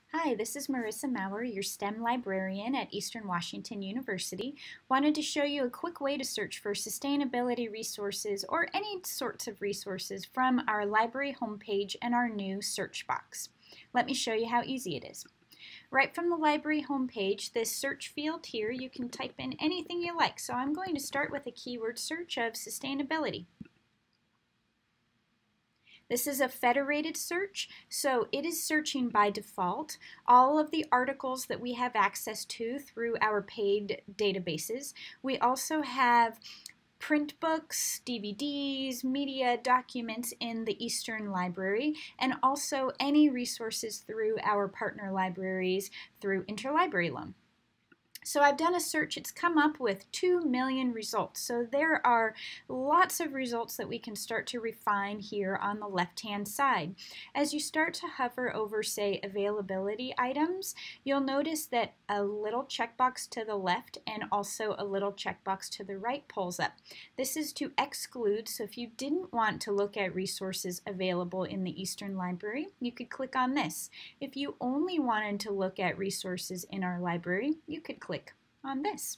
Hi, this is Marissa Mourer, your STEM librarian at Eastern Washington University. Wanted to show you a quick way to search for sustainability resources or any sorts of resources from our library homepage and our new search box. Let me show you how easy it is. Right from the library homepage, this search field here, you can type in anything you like. So I'm going to start with a keyword search of sustainability. This is a federated search, so it is searching by default all of the articles that we have access to through our paid databases. We also have print books, DVDs, media documents in the Eastern Library, and also any resources through our partner libraries through interlibrary loan. So I've done a search, it's come up with 2 million results. So there are lots of results that we can start to refine here on the left-hand side. As you start to hover over, say, availability items, you'll notice that a little checkbox to the left and also a little checkbox to the right pulls up. This is to exclude, so if you didn't want to look at resources available in the Eastern Library, you could click on this. If you only wanted to look at resources in our library, you could click on this.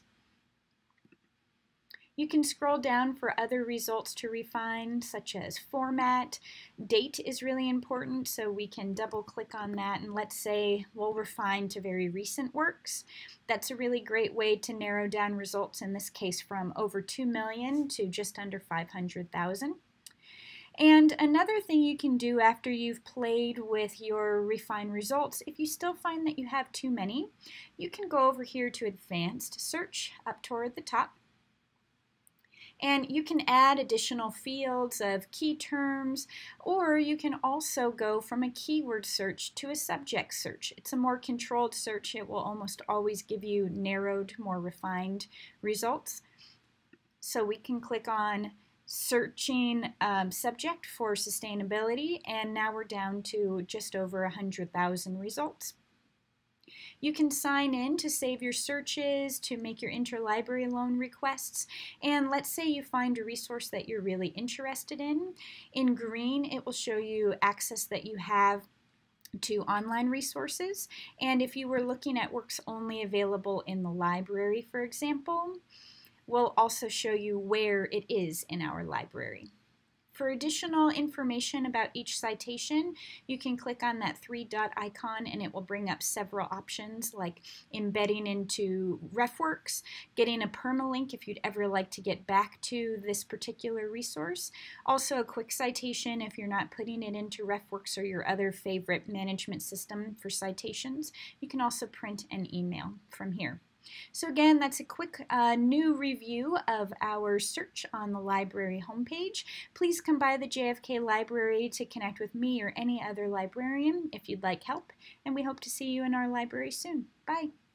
You can scroll down for other results to refine, such as format. Date is really important, so we can double click on that, and let's say we'll refine to very recent works. That's a really great way to narrow down results, in this case from over 2 million to just under 500,000. And another thing you can do after you've played with your refined results, if you still find that you have too many, you can go over here to Advanced Search up toward the top. And you can add additional fields of key terms, or you can also go from a keyword search to a subject search. It's a more controlled search. It will almost always give you narrowed, more refined results. So we can click on searching subject for sustainability, and now we're down to just over 100,000 results. You can sign in to save your searches, to make your interlibrary loan requests, and let's say you find a resource that you're really interested in. In green, it will show you access that you have to online resources, and if you were looking at works only available in the library, for example, we'll also show you where it is in our library. For additional information about each citation, you can click on that three-dot icon and it will bring up several options like embedding into RefWorks, getting a permalink if you'd ever like to get back to this particular resource, also a quick citation if you're not putting it into RefWorks or your other favorite management system for citations. You can also print an email from here. So again, that's a quick new review of our search on the library homepage. Please come by the JFK Library to connect with me or any other librarian if you'd like help, and we hope to see you in our library soon. Bye!